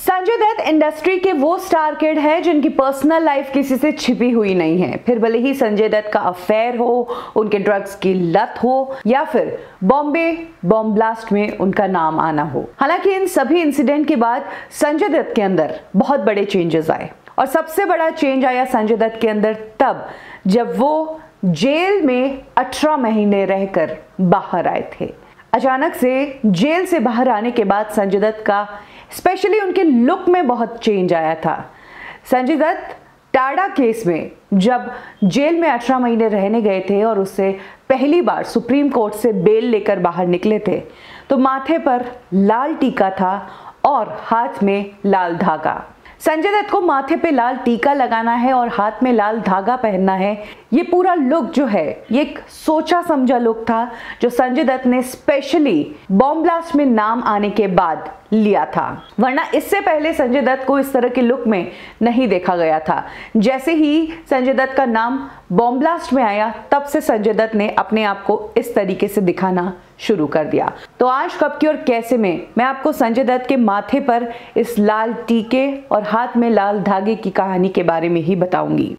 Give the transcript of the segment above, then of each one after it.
Sanjay Dutt industry के वो star kid है जिनकी पर्सनल लाइफ किसी से छिपी हुई नहीं है। फिर भले ही संजय दत्त का अफेयर हो, उनके ड्रग्स की लत हो या फिर बॉम्बे बॉम्ब ब्लास्ट में उनका नाम आना हो। हालांकि इन सभी इंसिडेंट के बाद संजय दत्त के अंदर बहुत बड़े चेंजेस आए और सबसे बड़ा चेंज आया संजय दत्त के अंदर तब जब वो जेल में 18 महीने रहकर बाहर आए थे। अचानक से जेल से बाहर आने के बाद संजय दत्त का स्पेशली उनके लुक में बहुत चेंज आया था। संजय दत्त टाडा केस में जब जेल में 18 महीने रहने गए थे और उससे पहली बार सुप्रीम कोर्ट से बेल लेकर बाहर निकले थे तो माथे पर लाल टीका था और हाथ में लाल धागा। संजय दत्त को माथे पे लाल टीका लगाना है और हाथ में लाल धागा पहनना है। ये पूरा लुक जो है ये एक सोचा समझा लुक था जो संजय दत्त ने स्पेशली बॉम्ब ब्लास्ट में नाम आने के बाद लिया था, वरना इससे पहले संजय दत्त को इस तरह के लुक में नहीं देखा गया था। जैसे ही संजय दत्त का नाम बॉम्ब ब्लास्ट में आया तब से संजय दत्त ने अपने आप को इस तरीके से दिखाना शुरू कर दिया। तो आज कब की और कैसे में मैं आपको संजय दत्त के माथे पर इस लाल टीके और हाथ में लाल धागे की कहानी के बारे में ही बताऊंगी।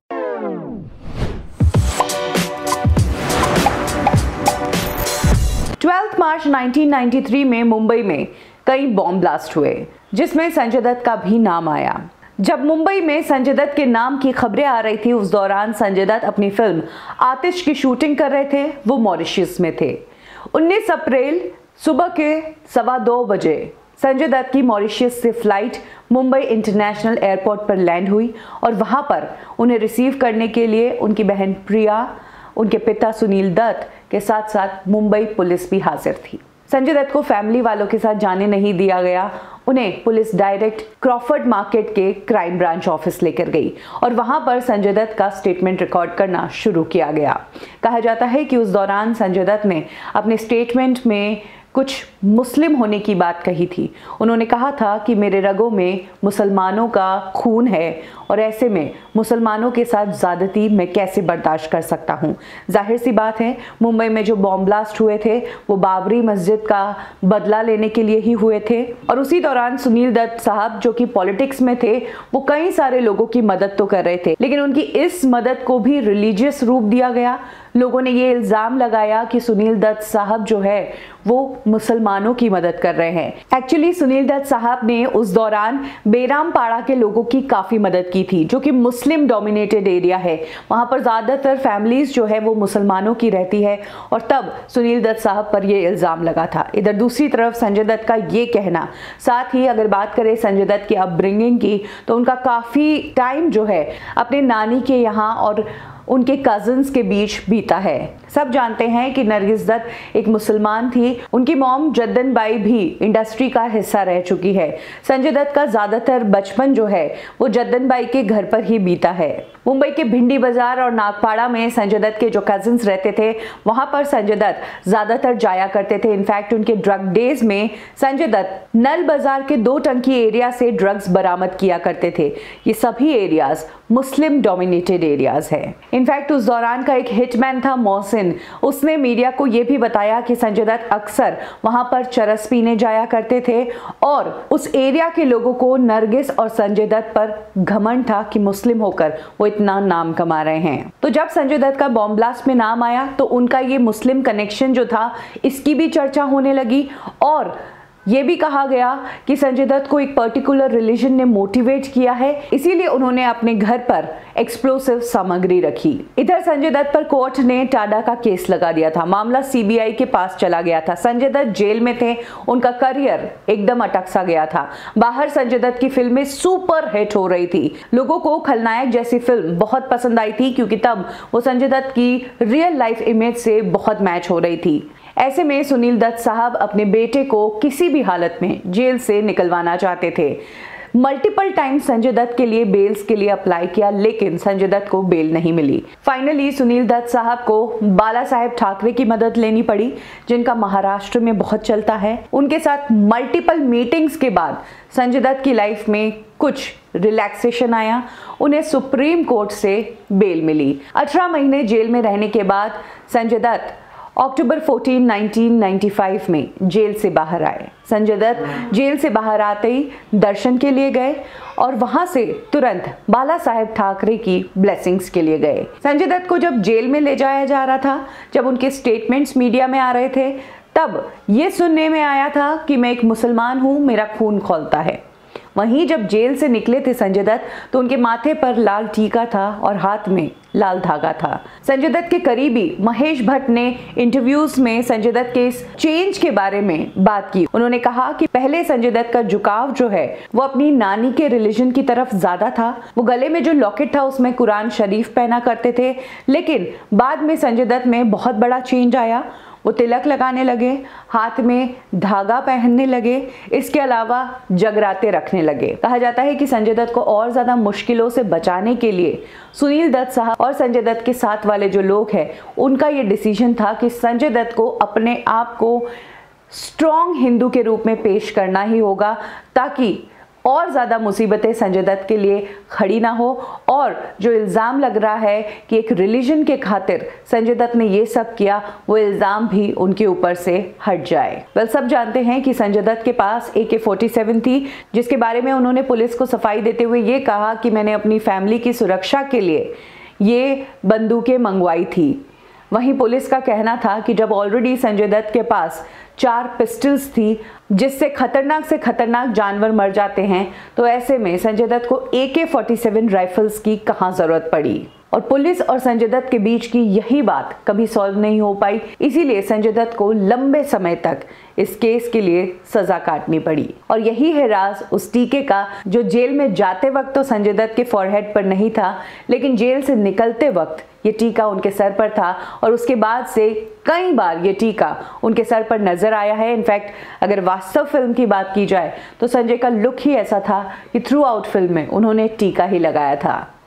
मार्च 1993 में मुंबई में कई बॉम्ब ब्लास्ट हुए जिसमें संजय दत्त का भी नाम आया। जब मुंबई में संजय दत्त के नाम की खबरें आ रही थी उस दौरान संजय दत्त अपनी फिल्म आतिश की शूटिंग कर रहे थे। वो मॉरिशस में थे। 19 अप्रैल सुबह के 2:15 बजे संजय दत्त की मॉरिशस से फ्लाइट मुंबई इंटरनेशनल एयरपोर्ट पर लैंड हुई और वहां पर उन्हें रिसीव करने के लिए उनकी बहन प्रिया, उनके पिता सुनील दत्त के साथ साथ मुंबई पुलिस भी हाजिर थी। संजय दत्त को फैमिली वालों के साथ जाने नहीं दिया गया। उन्हें पुलिस डायरेक्ट क्रॉफर्ड मार्केट के क्राइम ब्रांच ऑफिस लेकर गई और वहां पर संजय दत्त का स्टेटमेंट रिकॉर्ड करना शुरू किया गया। कहा जाता है कि उस दौरान संजय दत्त ने अपने स्टेटमेंट में कुछ मुस्लिम होने की बात कही थी। उन्होंने कहा था कि मेरे रगों में मुसलमानों का खून है और ऐसे में मुसलमानों के साथ ज़्यादती मैं कैसे बर्दाश्त कर सकता हूँ। जाहिर सी बात है मुंबई में जो बॉम्ब ब्लास्ट हुए थे वो बाबरी मस्जिद का बदला लेने के लिए ही हुए थे और उसी दौरान सुनील दत्त साहब जो कि पॉलिटिक्स में थे वो कई सारे लोगों की मदद तो कर रहे थे लेकिन उनकी इस मदद को भी रिलीजियस रूप दिया गया। लोगों ने ये इल्जाम लगाया कि सुनील दत्त साहब जो है वो मुसलमानों की मदद कर रहे हैं। एक्चुअली सुनील दत्त साहब ने उस दौरान बेरामपाड़ा के लोगों की काफी मदद की थी जो कि मुस्लिम डोमिनेटेड एरिया है। वहां पर ज्यादातर फैमिलीज जो है वो मुसलमानों की रहती है और तब सुनील दत्त साहब पर ये इल्जाम लगा था। इधर दूसरी तरफ संजय दत्त का ये कहना, साथ ही अगर बात करें संजय दत्त की अपब्रिंगिंग की तो उनका काफी टाइम जो है अपने नानी के यहाँ और उनके कजिन्स के बीच बीता है। सब जानते हैं कि नरगिस दत्त एक मुसलमान थी। उनकी मॉम जद्दन बाई भी इंडस्ट्री का हिस्सा रह चुकी है। संजय दत्त का ज्यादातर बचपन जो है वो जद्दन बाई के घर पर ही बीता है। मुंबई के भिंडी बाजार और नागपाड़ा में संजय दत्त के जो कजिन्स रहते थे वहां पर संजय दत्त ज्यादातर जाया करते थे। इनफैक्ट उनके ड्रग डेज में संजय दत्त नल बाजार के 2 टंकी एरिया से ड्रग्स बरामद किया करते थे। ये सभी एरियाज मुस्लिम डोमिनेटेड एरियाज है। इनफैक्ट उस दौरान का एक हिटमैन था मोहसिन, उसने मीडिया को यह भी बताया कि संजय दत्त अक्सर वहां पर चरस पीने जाया करते थे और उस एरिया के लोगों को नरगिस और संजय दत्त पर घमंड था कि मुस्लिम होकर वो इतना नाम कमा रहे हैं। तो जब संजय दत्त का बॉम्ब ब्लास्ट में नाम आया तो उनका ये मुस्लिम कनेक्शन जो था इसकी भी चर्चा होने लगी और ये भी कहा गया कि संजय दत्त को एक पर्टिकुलर रिलीजन ने मोटिवेट किया है, इसीलिए उन्होंने अपने घर पर एक्सप्लोसिव सामग्री रखी। इधर संजय दत्त पर कोर्ट ने टाडा का केस लगा दिया था। मामला सीबीआई के पास चला गया था। संजय दत्त जेल में थे, उनका करियर एकदम अटक सा गया था। बाहर संजय दत्त की फिल्में सुपर हिट हो रही थी। लोगों को खलनायक जैसी फिल्म बहुत पसंद आई थी क्योंकि तब वो संजय दत्त की रियल लाइफ इमेज से बहुत मैच हो रही थी। ऐसे में सुनील दत्त साहब अपने बेटे को किसी भी हालत में जेल से निकलवाना चाहते थे। मल्टीपल टाइम संजय दत्त के लिए बेल्स के लिए अप्लाई किया लेकिन संजय दत्त को बेल नहीं मिली। फाइनली सुनील दत्त साहब को बाला साहेब ठाकरे की मदद लेनी पड़ी जिनका महाराष्ट्र में बहुत चलता है। उनके साथ मल्टीपल मीटिंग्स के बाद संजय दत्त की लाइफ में कुछ रिलैक्सेशन आया। उन्हें सुप्रीम कोर्ट से बेल मिली। 18 महीने जेल में रहने के बाद संजय दत्त अक्टूबर 14, 1995 में जेल से बाहर आए। संजय दत्त जेल से बाहर आते ही दर्शन के लिए गए और वहां से तुरंत बाला साहेब ठाकरे की ब्लेसिंग्स के लिए गए। संजय दत्त को जब जेल में ले जाया जा रहा था, जब उनके स्टेटमेंट्स मीडिया में आ रहे थे, तब ये सुनने में आया था कि मैं एक मुसलमान हूं, मेरा खून खौलता है। वहीं जब जेल से निकले थे संजय दत्त, तो उनके माथे पर लाल टीका था और हाथ में लाल धागा था। संजय दत्त के करीबी महेश भट्ट ने इंटरव्यूज में संजय दत्त के इस चेंज के बारे में बात की। उन्होंने कहा कि पहले संजय दत्त का झुकाव जो है वो अपनी नानी के रिलीजन की तरफ ज्यादा था। वो गले में जो लॉकेट था उसमें कुरान शरीफ पहना करते थे, लेकिन बाद में संजय दत्त में बहुत बड़ा चेंज आया। वो तिलक लगाने लगे, हाथ में धागा पहनने लगे, इसके अलावा जगराते रखने लगे। कहा जाता है कि संजय दत्त को और ज्यादा मुश्किलों से बचाने के लिए सुनील दत्त साहब और संजय दत्त के साथ वाले जो लोग हैं, उनका ये डिसीजन था कि संजय दत्त को अपने आप को स्ट्रॉन्ग हिंदू के रूप में पेश करना ही होगा, ताकि और ज़्यादा मुसीबतें संजय दत्त के लिए खड़ी ना हो। और जो इल्ज़ाम लग रहा है कि एक रिलीजन के खातिर संजय दत्त ने ये सब किया, वो इल्ज़ाम भी उनके ऊपर से हट जाए। वेल, सब जानते हैं कि संजय दत्त के पास AK-47 थी, जिसके बारे में उन्होंने पुलिस को सफाई देते हुए ये कहा कि मैंने अपनी फैमिली की सुरक्षा के लिए ये बंदूकें मंगवाई थी। वहीं पुलिस का कहना था कि जब ऑलरेडी संजय दत्त के पास 4 पिस्टल्स थी, जिससे खतरनाक से खतरनाक जानवर मर जाते हैं, तो ऐसे में संजय दत्त को AK-47 राइफल्स की कहां जरूरत पड़ी। और पुलिस और संजय दत्त के बीच की यही बात कभी सॉल्व नहीं हो पाई, इसीलिए संजय दत्त को लंबे समय तक इस केस के लिए सजा काटनी पड़ी। और यही है राज उस टीके का, जो जेल में जाते वक्त तो संजय दत्त के फॉरहेड पर नहीं था, लेकिन जेल से निकलते वक्त ये टीका उनके सर पर था। और उसके बाद से कई बार ये टीका उनके सर पर नजर आया है। इनफैक्ट अगर वास्तव फिल्म की बात की जाए तो संजय का लुक ही ऐसा था कि थ्रू आउट फिल्म में उन्होंने टीका ही लगाया था।